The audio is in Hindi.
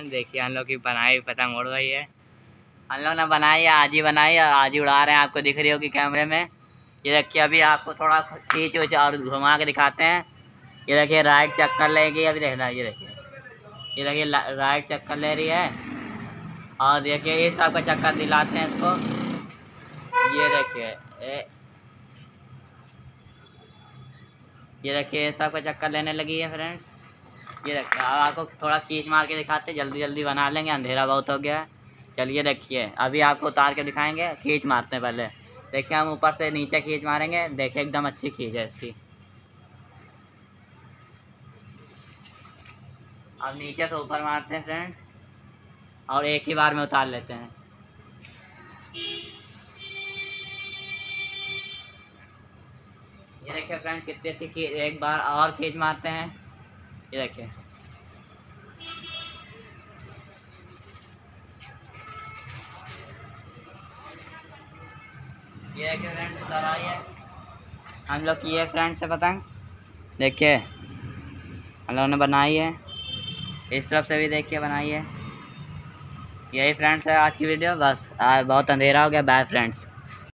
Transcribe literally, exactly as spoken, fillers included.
फ्रेंड, देखिए हम लोग की बनाई पतंग उड़ रही है। हम लोग ने बनाई है, आज ही बनाई है, आज ही उड़ा रहे हैं। आपको दिख रही होगी कैमरे में। ये देखिए अभी आपको थोड़ा खींच उच और घुमा के दिखाते हैं। ये देखिए राइट चक्कर लेगी, अभी देखना। ये देखिए ये देखिए राइट चक्कर ले रही है। और देखिए इस टाइप का चक्कर दिलाते हैं इसको। ये देखिए ए, ये देखिए इस टाइप का चक्कर लेने लगी है फ्रेंड्स। ये देखिए अब आपको थोड़ा खींच मार के दिखाते, जल्दी जल्दी बना लेंगे, अंधेरा बहुत हो गया है। चलिए देखिए अभी आपको उतार के दिखाएंगे। खींच मारते हैं पहले। देखिए हम ऊपर से नीचे खींच मारेंगे। देखिए एकदम अच्छी खींच है इसकी। अब नीचे से ऊपर मारते हैं फ्रेंड्स, और एक ही बार में उतार लेते हैं। ये देखिए फ्रेंड्स कितनी अच्छी खींच। एक बार और खींच मारते हैं। ये देखिए ये देखिए फ्रेंड्स उतर आई है। हम लोग की ये फ्रेंड्स से पतंग देखिए हम लोगों ने बनाई है। इस तरफ से भी देखिए बनाई है। यही फ्रेंड्स है आज की वीडियो। बस आज बहुत अंधेरा हो गया। Bye friends.